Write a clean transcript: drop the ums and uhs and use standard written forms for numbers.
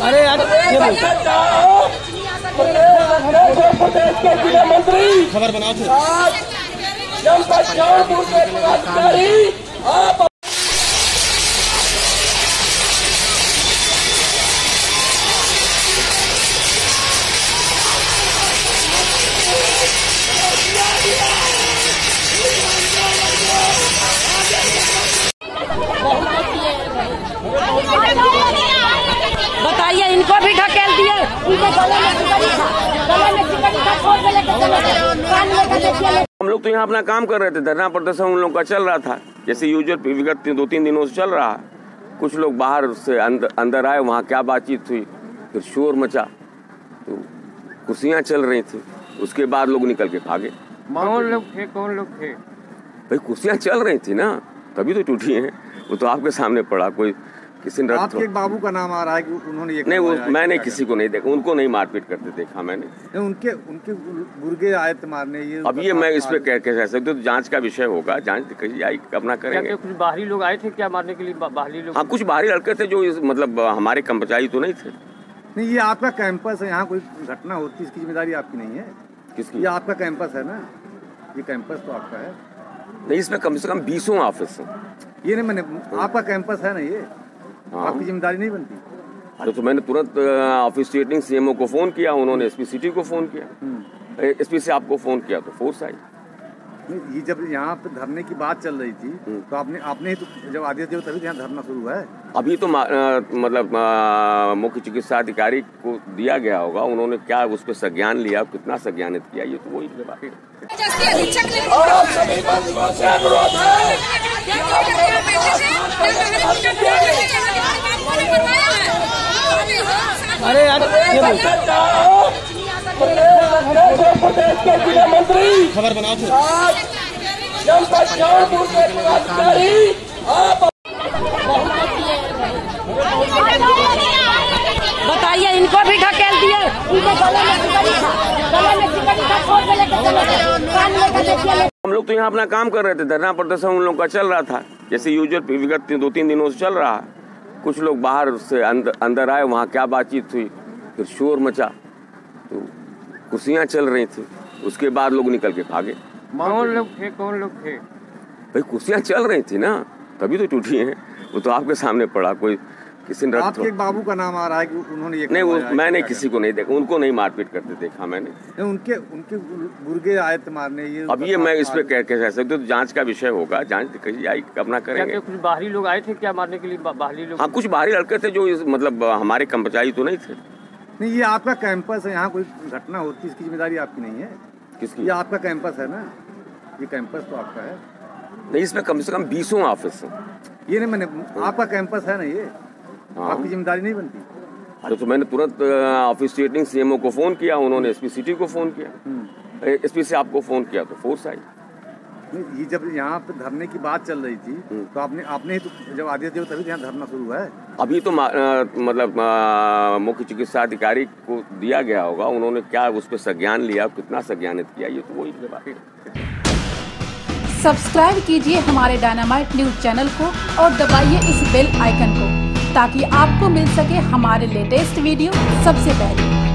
अरे यार प्रदेश के जिला मंत्री खबर बनाओ जनता शाहपुर के पदाधिकारी आप बताइए, इनको भी ढकेल दिए, इनको गले में सिकड़ी था, छोड़ के लेकर चले गए, कान लेकर देखिए। हम लोग तो यहाँ अपना काम कर रहे थे, धरना प्रदर्शन उन लोगों का चल रहा था जैसे यूजुअल विगत 2-3 दिनों से चल रहा है। कुछ लोग बाहर से अंदर आए, वहाँ क्या बातचीत हुई, फिर शोर मचा, तो कुर्सियाँ चल रही थी, उसके बाद लोग निकल के भागे। कौन लोग थे? भाई कुर्सियाँ चल रही थी ना, तभी तो टूटी हैं। वो तो आपके सामने पड़ा, कोई किसी ने आपके एक बाबू का नाम आ रहा है कि उन्होंने ये नहीं, वो मैंने किसी को नहीं देखा, उनको नहीं मारपीट करते देखा मैंने। उनके गुर्गे आए थे मारने। ये अब ये मैं इस पे कह सकते तो जांच का विषय होगा, जांच अपना करेंगे। कुछ बाहरी लोग आए थे क्या मारने के लिए? बाहरी लोग? हाँ, कुछ बाहरी लड़के थे जो मतलब हमारे कर्मचारी तो नहीं थे। नहीं, ये आपका कैंपस है, यहाँ कोई घटना होती है इसकी जिम्मेदारी आपकी नहीं है। किसकी? ये आपका कैंपस है ना, ये कैंपस तो आपका है। नहीं, इसमें कम से कम 20 ऑफिस है। ये नहीं, मैंने आपका कैंपस है ना, ये आपकी जिम्मेदारी नहीं बनती। तो मैंने तुरंत ऑफिस स्टेटिंग सीएमओ को फोन किया, उन्होंने एसपी सिटी को फोन किया, एसपी से आपको फोन किया तो फोर्स आई। ये जब यहाँ पे धरने की बात चल रही थी तो आपने ही तो जब आदेश दिया तभी यहाँ धरना शुरू है। अभी तो मतलब मुख्य चिकित्सा अधिकारी को दिया गया होगा, उन्होंने क्या उस पर संज्ञान लिया, कितना संज्ञानित किया, ये तो वही बात है। अरे यार प्रदेश के जिला मंत्री खबर बनाओ जनता शाहपुर के पदाधिकारी आप बताइए, इनको भी ढकेल दिए, इनको गले में सिकड़ी था, छोड़ के लेकर चले गए, कान लेकर देखिए। हम लोग तो यहाँ अपना काम कर रहे थे, धरना प्रदर्शन उन लोगों का चल रहा था जैसे यूजुअल विगत 2-3 दिनों से चल रहा है। कुछ लोग बाहर से अंदर आए, वहाँ क्या बातचीत हुई, फिर शोर मचा, तो कुर्सियाँ चल रही थी, उसके बाद लोग निकल के भागे। कौन लोग थे? भाई कुर्सियाँ चल रही थी ना, तभी तो टूटी हैं। वो तो आपके सामने पड़ा, कोई किसी ने आपके एक बाबू का नाम आ रहा है कि उन्होंने ये नहीं, वो मैंने किसी को नहीं देखा, उनको नहीं मारपीट करते देखा मैंने। उनके गुर्गे आए थे मारने। ये अब ये मैं इस पे कह सकते तो जांच का विषय होगा, जांच अपना करेंगे। कुछ बाहरी लोग आए थे क्या मारने के लिए? बाहरी लोग? हाँ, कुछ बाहरी लड़के थे जो मतलब हमारे कर्मचारी तो नहीं थे। नहीं, ये आपका कैंपस है, यहाँ कोई घटना होती है इसकी जिम्मेदारी आपकी नहीं है। किसकी? ये आपका कैंपस है ना, ये कैंपस तो आपका है। नहीं, इसमें कम से कम 20 ऑफिस है। ये नहीं, मैंने आपका कैंपस है ना, ये आपकी जिम्मेदारी नहीं बनती। तो मैंने तुरंत ऑफिस स्टेटिंग सीएमओ को फोन किया, उन्होंने एसपी सिटी को फोन किया, एसपी से आपको फोन किया तो फोर्स आई। ये जब यहाँ पे धरने की बात चल रही थी तो आपने ही तो जब आदेश दिया तभी यहाँ धरना शुरू है। अभी तो मतलब मुख्य चिकित्सा अधिकारी को दिया गया होगा, उन्होंने क्या उस पर संज्ञान लिया, कितना संज्ञानित किया, ये तो वही बात है। सब्सक्राइब कीजिए हमारे डायनामाइट न्यूज चैनल को और दबाइए इस बेल आइकन को ताकि आपको मिल सके हमारे लेटेस्ट वीडियो सबसे पहले।